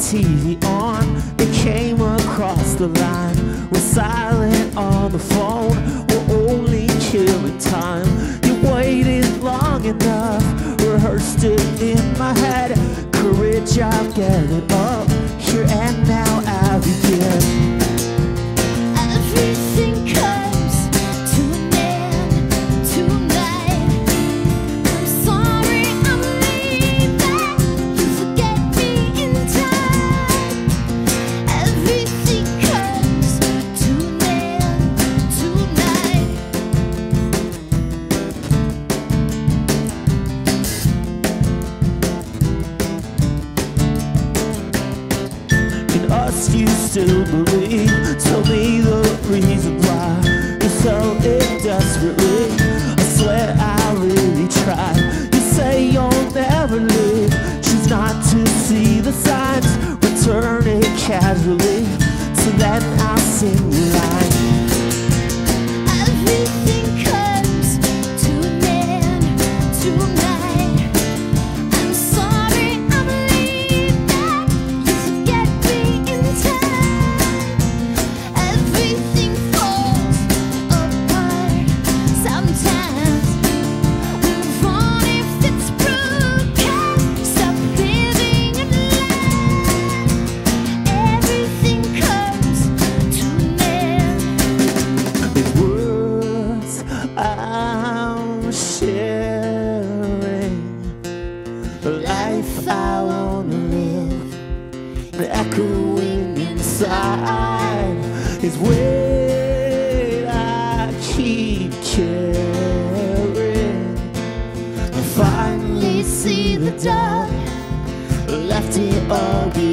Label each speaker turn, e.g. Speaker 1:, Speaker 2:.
Speaker 1: TV on. It came across the line. We're silent on the phone. We're only killing time. You waited long enough. Rehearsed it in my head. Courage, I'll get it up. Here and now I begin.
Speaker 2: Everything comes to an end tonight. I'm sorry I'm leaving. You forget me in time. Everything comes to an end tonight.
Speaker 1: In us you still believe. Tell me the reason why you felt it desperately. I swear I really tried. You say you'll never leave. Choose not to see the signs. Return it casually. So then I'll sing the line.
Speaker 2: Everything comes to an end tonight. I'm sorry I'm leaving. You forget me in time. Everything falls apart sometimes. Move on if it's broken. Stop living in lies. Everything comes to an end.
Speaker 1: These words I'm sharing, the life I wanna live, echoing inside is weight I keep carrying. I finally see the dark, left it all behind.